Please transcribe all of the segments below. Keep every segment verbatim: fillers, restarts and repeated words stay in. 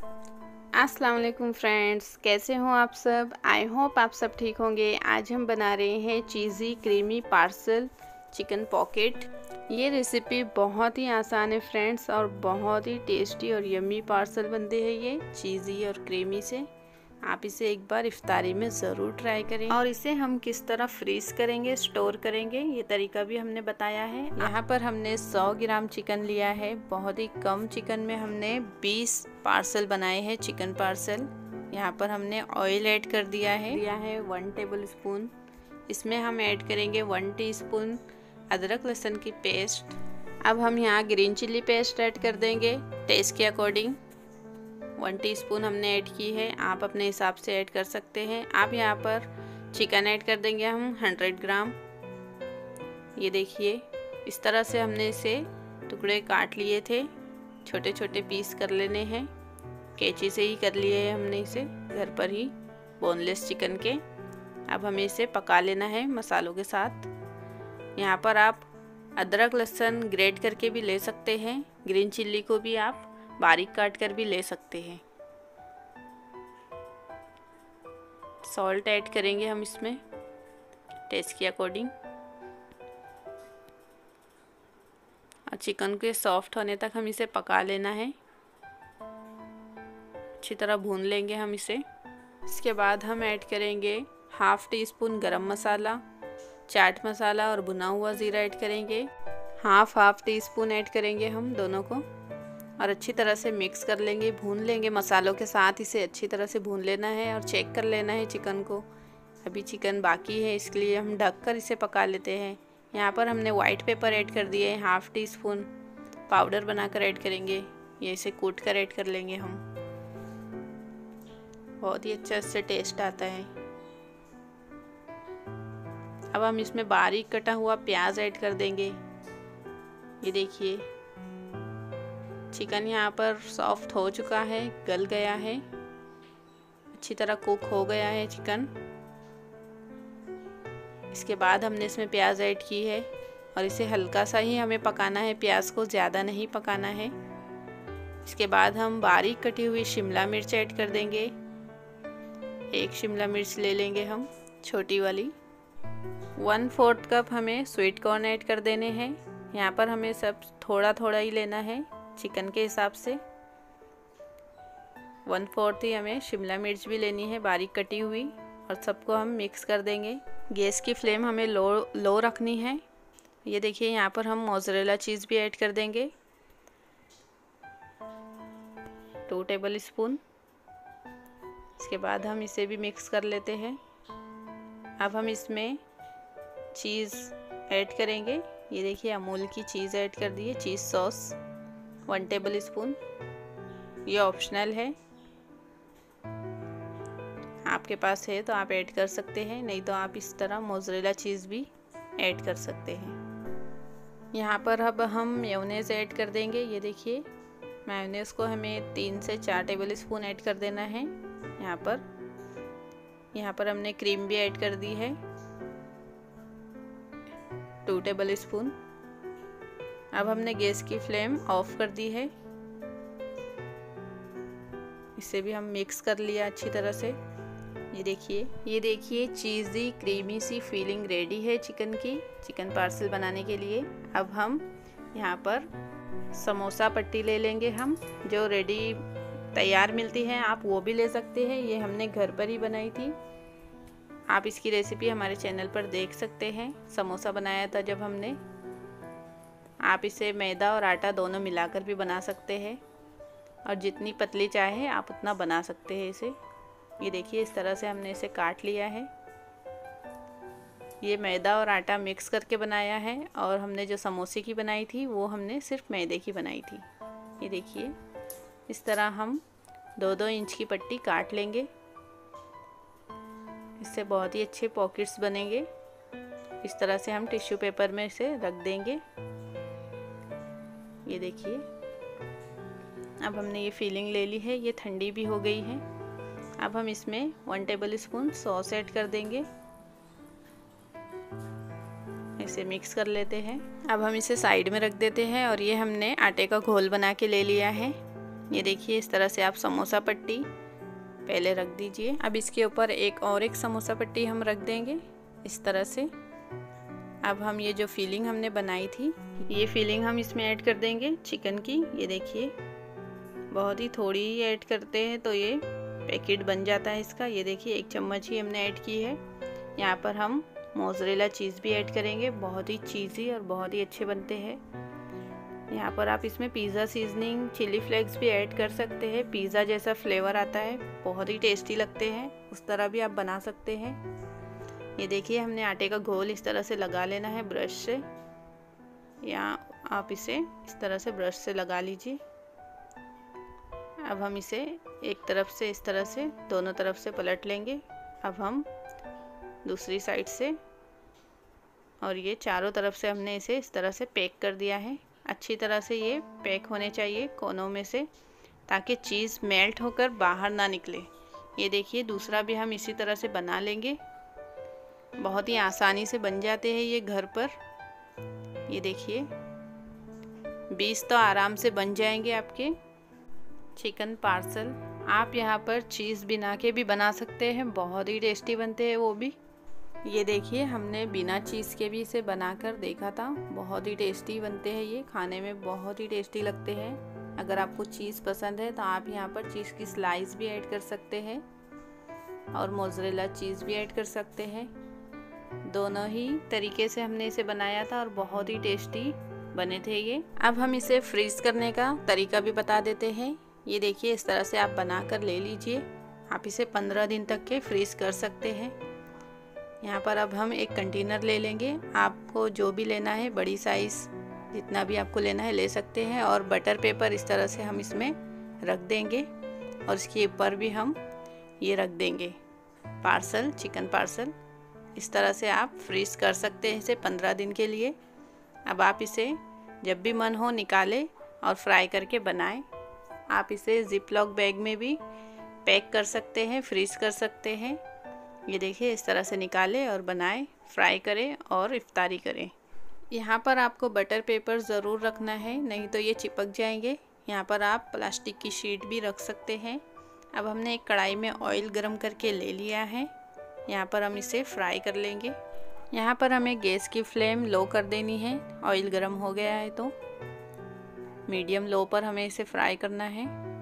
अस्सलाम वालेकुम फ्रेंड्स, कैसे हो आप सब। आई होप आप सब ठीक होंगे। आज हम बना रहे हैं cheesy creamy parcel chicken pocket. ये रेसिपी बहुत ही आसान है फ्रेंड्स और बहुत ही टेस्टी और यम्मी पार्सल बनते हैं ये चीज़ी और क्रीमी से। आप इसे एक बार इफ्तारी में ज़रूर ट्राई करें। और इसे हम किस तरह फ्रीज करेंगे, स्टोर करेंगे, ये तरीका भी हमने बताया है। यहाँ पर हमने सौ ग्राम चिकन लिया है। बहुत ही कम चिकन में हमने बीस पार्सल बनाए हैं चिकन पार्सल। यहाँ पर हमने ऑयल ऐड कर दिया है दिया है वन टेबल स्पून। इसमें हम ऐड करेंगे वन टीस्पून अदरक लहसुन की पेस्ट। अब हम यहाँ ग्रीन चिल्ली पेस्ट ऐड कर देंगे टेस्ट के अकॉर्डिंग। वन टीस्पून हमने ऐड की है, आप अपने हिसाब से ऐड कर सकते हैं। आप यहाँ पर चिकन ऐड कर देंगे हम हंड्रेड ग्राम। ये देखिए, इस तरह से हमने इसे टुकड़े काट लिए थे, छोटे छोटे पीस कर लेने हैं। कैंची से ही कर लिए हैं हमने इसे घर पर ही, बोनलेस चिकन के। अब हमें इसे पका लेना है मसालों के साथ। यहाँ पर आप अदरक लहसुन ग्रेट करके भी ले सकते हैं, ग्रीन चिल्ली को भी आप बारीक काट कर भी ले सकते हैं। सॉल्ट ऐड करेंगे हम इसमें टेस्ट के अकॉर्डिंग। और चिकन के सॉफ्ट होने तक हम इसे पका लेना है, अच्छी तरह भून लेंगे हम इसे। इसके बाद हम ऐड करेंगे हाफ टी स्पून गरम मसाला, चाट मसाला और भुना हुआ ज़ीरा ऐड करेंगे। Half half teaspoon add करेंगे हम दोनों को और अच्छी तरह से मिक्स कर लेंगे, भून लेंगे मसालों के साथ। इसे अच्छी तरह से भून लेना है और चेक कर लेना है चिकन को। अभी चिकन बाकी है, इसलिए हम ढककर इसे पका लेते हैं। यहाँ पर हमने वाइट पेपर ऐड कर दिए हैं हाफ टी स्पून, पाउडर बनाकर ऐड करेंगे। ये इसे कूट कर ऐड कर लेंगे हम, बहुत ही अच्छा इससे टेस्ट आता है। अब हम इसमें बारीक कटा हुआ प्याज ऐड कर देंगे। ये देखिए, चिकन यहाँ पर सॉफ्ट हो चुका है, गल गया है, अच्छी तरह कुक हो गया है चिकन। इसके बाद हमने इसमें प्याज ऐड की है और इसे हल्का सा ही हमें पकाना है, प्याज को ज़्यादा नहीं पकाना है। इसके बाद हम बारीक कटी हुई शिमला मिर्च ऐड कर देंगे। एक शिमला मिर्च ले लेंगे हम, छोटी वाली। वन फोर्थ कप हमें स्वीट कॉर्न ऐड कर देने हैं। यहाँ पर हमें सब थोड़ा थोड़ा ही लेना है चिकन के हिसाब से। वन फोर्थ ही हमें शिमला मिर्च भी लेनी है बारीक कटी हुई, और सबको हम मिक्स कर देंगे। गैस की फ्लेम हमें लो लो रखनी है। ये देखिए, यहाँ पर हम मोज़रेला चीज़ भी ऐड कर देंगे, टू टेबल स्पून। इसके बाद हम इसे भी मिक्स कर लेते हैं। अब हम इसमें चीज़ ऐड करेंगे। ये देखिए, अमूल की चीज़ ऐड कर दी है, cheese sauce one tablespoon. ये ऑप्शनल है, आपके पास है तो आप ऐड कर सकते हैं, नहीं तो आप इस तरह मोज़रेला चीज़ भी ऐड कर सकते हैं। यहाँ पर अब हम मेयोनेज़ ऐड कर देंगे। ये देखिए, मेयोनेज़ को हमें तीन से चार टेबल स्पून ऐड कर देना है। यहाँ पर यहाँ पर हमने क्रीम भी ऐड कर दी है, टू टेबल स्पून। अब हमने गैस की फ्लेम ऑफ कर दी है। इसे भी हम मिक्स कर लिया अच्छी तरह से। ये देखिए ये देखिए चीज़ी क्रीमी सी फीलिंग रेडी है चिकन की, चिकन पार्सल बनाने के लिए। अब हम यहाँ पर समोसा पट्टी ले लेंगे हम, जो रेडी तैयार मिलती है, आप वो भी ले सकते हैं। ये हमने घर पर ही बनाई थी, आप इसकी रेसिपी हमारे चैनल पर देख सकते हैं। समोसा बनाया था जब हमने। आप इसे मैदा और आटा दोनों मिलाकर भी बना सकते हैं, और जितनी पतली चाहे आप उतना बना सकते हैं इसे। ये देखिए, इस तरह से हमने इसे काट लिया है। ये मैदा और आटा मिक्स करके बनाया है, और हमने जो समोसे की बनाई थी वो हमने सिर्फ मैदे की बनाई थी। ये देखिए, इस तरह हम दो दो इंच की पट्टी काट लेंगे। इससे बहुत ही अच्छे पॉकेट्स बनेंगे। इस तरह से हम टिश्यू पेपर में इसे रख देंगे। ये देखिए, अब हमने ये फिलिंग ले ली है, ये ठंडी भी हो गई है। अब हम इसमें one tablespoon sauce add कर देंगे। इसे मिक्स कर लेते हैं। अब हम इसे साइड में रख देते हैं। और ये हमने आटे का घोल बना के ले लिया है। ये देखिए इस तरह से आप समोसा पट्टी पहले रख दीजिए। अब इसके ऊपर एक और एक समोसा पट्टी हम रख देंगे इस तरह से। अब हम ये जो फीलिंग हमने बनाई थी, ये फीलिंग हम इसमें ऐड कर देंगे चिकन की। ये देखिए बहुत ही थोड़ी ही ऐड करते हैं तो ये पैकेट बन जाता है इसका। ये देखिए एक चम्मच ही हमने ऐड की है। यहाँ पर हम मोज़रेला चीज़ भी ऐड करेंगे, बहुत ही चीज़ी और बहुत ही अच्छे बनते हैं। यहाँ पर आप इसमें पिज़्ज़ा सीजनिंग चिली फ्लेक्स भी ऐड कर सकते हैं, पिज़्ज़ा जैसा फ्लेवर आता है, बहुत ही टेस्टी लगते हैं, उस तरह भी आप बना सकते हैं। ये देखिए हमने आटे का घोल इस तरह से लगा लेना है ब्रश से, या आप इसे इस तरह से ब्रश से लगा लीजिए। अब हम इसे एक तरफ से इस तरह से दोनों तरफ से पलट लेंगे। अब हम दूसरी साइड से, और ये चारों तरफ से हमने इसे इस तरह से पैक कर दिया है। अच्छी तरह से ये पैक होने चाहिए कोनों में से, ताकि चीज़ मेल्ट होकर बाहर ना निकले। ये देखिए दूसरा भी हम इसी तरह से बना लेंगे, बहुत ही आसानी से बन जाते हैं ये घर पर। ये देखिए बीस तो आराम से बन जाएंगे आपके चिकन पार्सल। आप यहाँ पर चीज़ बिना के भी बना सकते हैं, बहुत ही टेस्टी बनते हैं वो भी। ये देखिए हमने बिना चीज़ के भी इसे बनाकर देखा था, बहुत ही टेस्टी बनते हैं ये, खाने में बहुत ही टेस्टी लगते हैं। अगर आपको चीज़ पसंद है तो आप यहाँ पर चीज़ की स्लाइस भी ऐड कर सकते हैं और मोज़रेला चीज़ भी ऐड कर सकते हैं। दोनों ही तरीके से हमने इसे बनाया था और बहुत ही टेस्टी बने थे ये। अब हम इसे फ्रीज़ करने का तरीका भी बता देते हैं। ये देखिए इस तरह से आप बना कर ले लीजिए, आप इसे पंद्रह दिन तक के फ्रीज़ कर सकते हैं। यहाँ पर अब हम एक कंटेनर ले लेंगे, आपको जो भी लेना है बड़ी साइज़ जितना भी आपको लेना है ले सकते हैं, और बटर पेपर इस तरह से हम इसमें रख देंगे और इसके ऊपर भी हम ये रख देंगे पार्सल, चिकन पार्सल। इस तरह से आप फ्रीज़ कर सकते हैं इसे पंद्रह दिन के लिए। अब आप इसे जब भी मन हो निकालें और फ्राई करके बनाएं। आप इसे जिप लॉक बैग में भी पैक कर सकते हैं, फ्रीज़ कर सकते हैं। ये देखिए इस तरह से निकालें और बनाएं, फ्राई करें और इफ्तारी करें। यहाँ पर आपको बटर पेपर ज़रूर रखना है, नहीं तो ये चिपक जाएंगे। यहाँ पर आप प्लास्टिक की शीट भी रख सकते हैं। अब हमने एक कढ़ाई में ऑयल गरम करके ले लिया है, यहाँ पर हम इसे फ्राई कर लेंगे। यहाँ पर हमें गैस की फ्लेम लो कर देनी है, ऑयल गरम हो गया है तो मीडियम लो पर हमें इसे फ्राई करना है।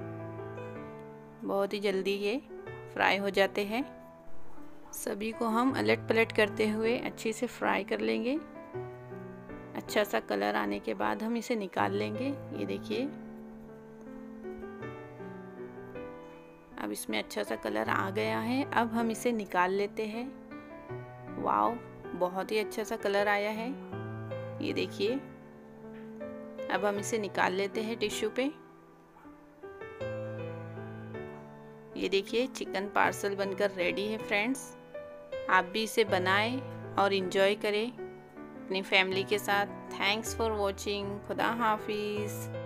बहुत ही जल्दी ये फ्राई हो जाते हैं। सभी को हम अलट पलट करते हुए अच्छे से फ्राई कर लेंगे। अच्छा सा कलर आने के बाद हम इसे निकाल लेंगे। ये देखिए अब इसमें अच्छा सा कलर आ गया है। अब हम इसे निकाल लेते हैं। वाओ, बहुत ही अच्छा सा कलर आया है। ये देखिए अब हम इसे निकाल लेते हैं टिश्यू पे। ये देखिए चिकन पार्सल बनकर रेडी है फ्रेंड्स। आप भी इसे बनाएं और इन्जॉय करें अपनी फैमिली के साथ। Thanks for watching. खुदा हाफिज़।